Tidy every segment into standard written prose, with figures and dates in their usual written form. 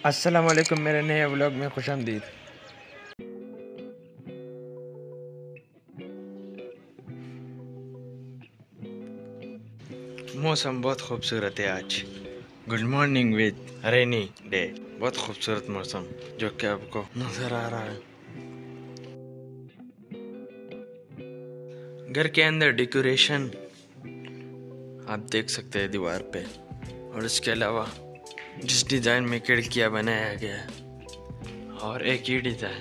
अस्सलाम वालेकुम, मेरे नए व्लॉग में खुशामदीद। मौसम बहुत खूबसूरत है आज। Good morning with rainy day. बहुत खूबसूरत मौसम जो कि आपको नजर आ रहा है। घर के अंदर डेकोरेशन आप देख सकते हैं दीवार पे, और इसके अलावा जिस डिज़ाइन में खिड़कियाँ बनाया गया है और एक ये डिज़ाइन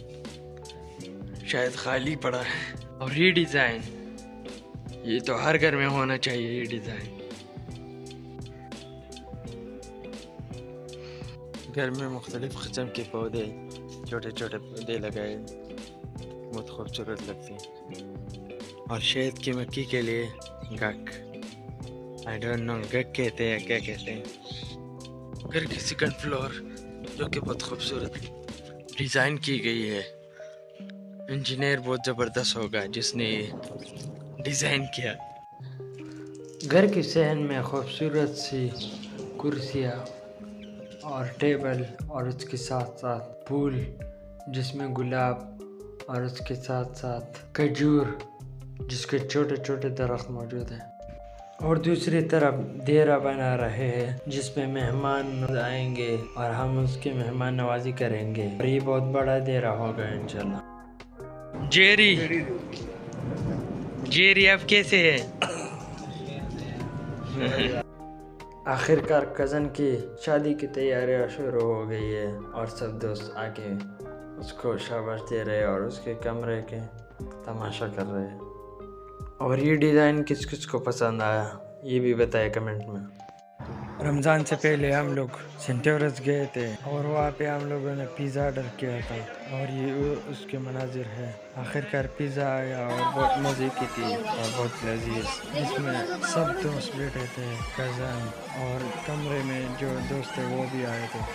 शायद खाली पड़ा है, और ये डिज़ाइन ये तो हर घर में होना चाहिए। ये डिज़ाइन घर में मुख्तलिफ किस्म के पौधे, छोटे छोटे पौधे लगाए, बहुत खूबसूरत लगते हैं। और शहद की मक्खी के लिए गक, आई डोंट नो गक कहते हैं क्या कहते हैं। घर की सेकंड फ्लोर जो कि बहुत खूबसूरत डिज़ाइन की गई है। इंजीनियर बहुत ज़बरदस्त होगा जिसने ये डिज़ाइन किया। घर की सहन में खूबसूरत सी कुर्सियाँ और टेबल, और उसके साथ साथ फूल जिसमें गुलाब, और उसके साथ साथ खजूर जिसके छोटे छोटे दरख्त मौजूद हैं। और दूसरी तरफ देरा बना रहे हैं जिसमें मेहमान आएंगे और हम उसके मेहमान नवाजी करेंगे, और ये बहुत बड़ा देरा होगा इंशाल्लाह। जेरी आप कैसे हैं? आखिरकार कज़न की शादी की तैयारियां शुरू हो गई है, और सब दोस्त आके उसको शाबाश दे रहे हैं और उसके कमरे के तमाशा कर रहे हैं। और ये डिज़ाइन किस किस को पसंद आया ये भी बताए कमेंट में। रमज़ान से पहले हम लोग सेंटोरस गए थे, और वहाँ पे हम लोगों ने पिज़्ज़ा ऑर्डर किया था, और ये उसके मनाजिर है। आखिरकार पिज़्ज़ा आया और बहुत मज़े की थी और बहुत लजीज। इसमें सब दोस्त बैठे थे, कज़न, और कमरे में जो दोस्त थे वो भी आए थे।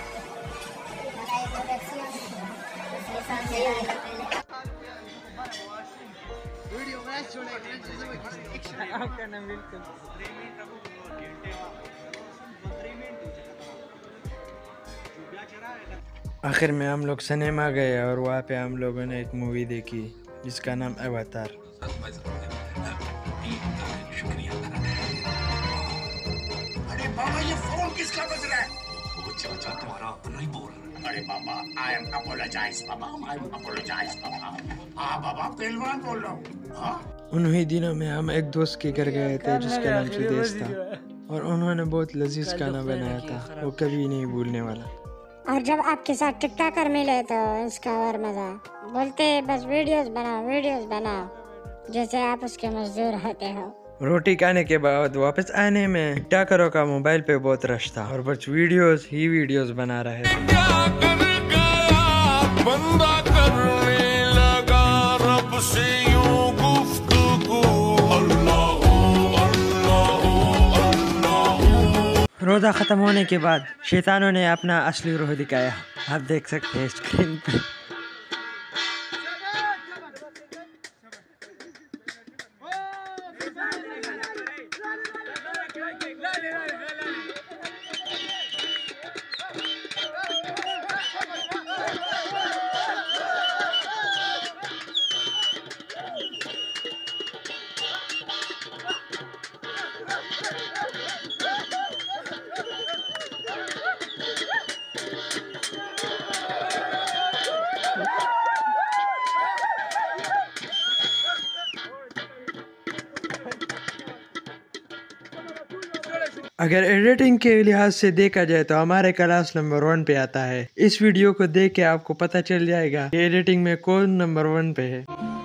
आखिर में हम लोग सिनेमा गए, और वहाँ पे हम लोगों ने एक मूवी देखी जिसका नाम अवतार। अरे बाबा ये फोन किसका बज रहा है? वो चाचा तुम्हारा अपना ही बोल रहा है। अरे बाबा आई एम अपोलोजाइज बाबा, आई एम अपोलोजाइज बाबा। हाँ बाबा पहलवान बोल रहा हूँ। हाँ उन्हीं दिनों में हम एक दोस्त के घर गए थे जिसका नाम सुदेश था, और उन्होंने बहुत लजीज खाना बनाया था, वो कभी नहीं भूलने वाला। और जब आपके साथ टिकटॉकर मिले तो इसका और मजा। बोलते बस वीडियोस बनाओ जैसे आप उसके मजदूर होते हो। रोटी खाने के बाद वापस आने में टिकटॉकरों का मोबाइल पे बहुत रश था, और बस वीडियोस ही वीडियोस बना रहे थे। बंदा करने लगा रब से यूं गुफ्तगू, रोज़ा ख़त्म होने के बाद शैतानों ने अपना असली रूह दिखाया। आप देख सकते हैं स्क्रीन पे। अगर एडिटिंग के लिहाज से देखा जाए तो हमारे क्लास नंबर 1 पे आता है। इस वीडियो को देख के आपको पता चल जाएगा कि एडिटिंग में कौन नंबर 1 पे है।